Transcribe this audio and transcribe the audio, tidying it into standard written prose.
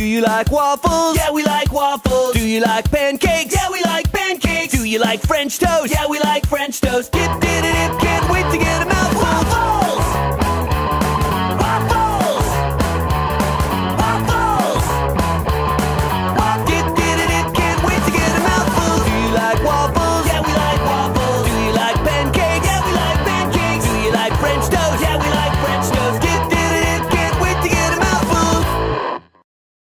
you like waffles? Yeah, we like waffles. Do you like pancakes? Yeah, we like pancakes. Do you like French toast? Yeah, we like French toast. Dip, dip, dip, can't wait to get a mouthful.